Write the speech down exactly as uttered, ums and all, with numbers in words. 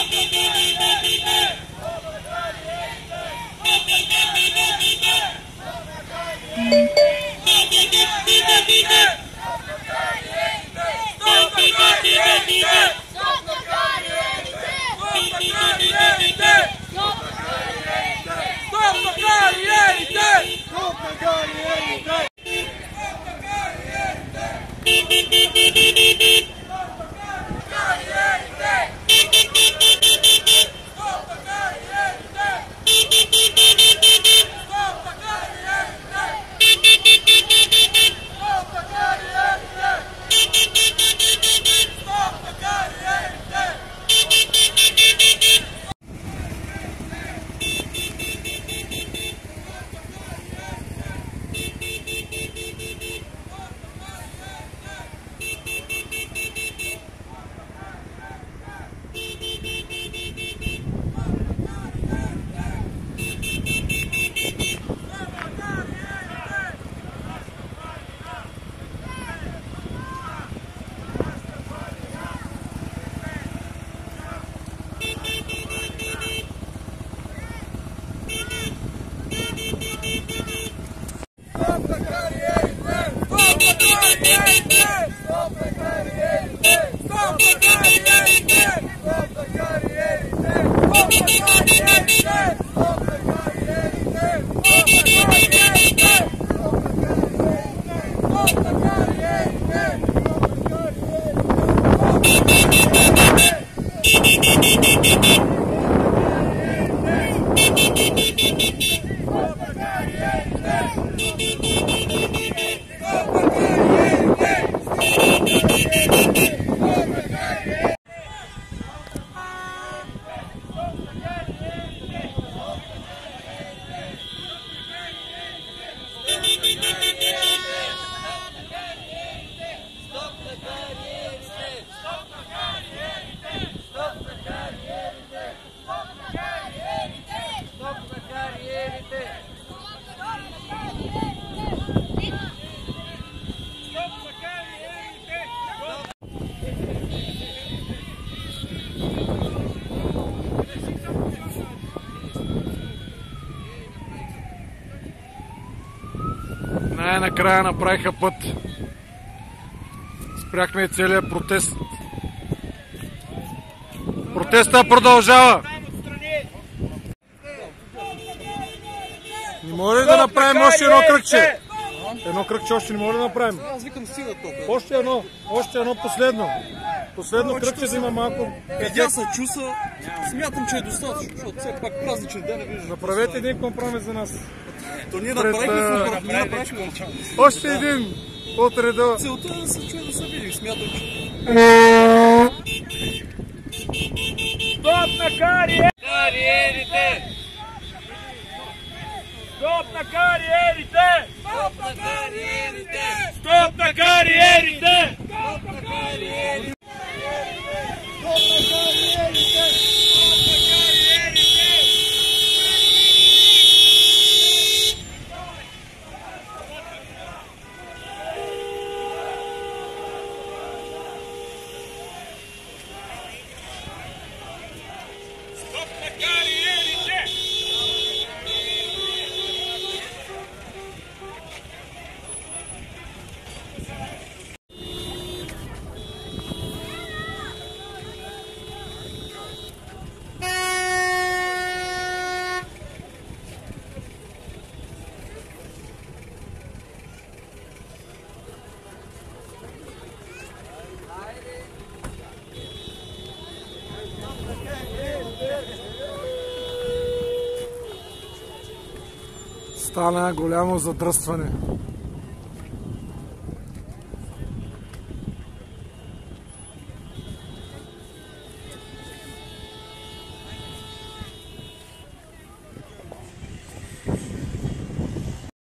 Най-накрая направиха път. Спряхме и целият протест. Протестът продължава. Не може ли да направим още едно кръгче? Едно кръгче още не може да направим. Аз викам стига толкова. Още едно, още едно последно. Последно кръгче да има малко. Видя се чуса, смятам, че е достатъчно, защото все пак празничен ден не виждам. Направете един компромис за нас. То ние направихме, ние направихме компромис. Още един от реда. Целта е да се чуе да се видим, смятам, че... Стоп на кариерите! Стоп на кариерите! Стоп на кариерите! Стоп на кариерите! Стоп на кариерите! Стана голямо задръстване.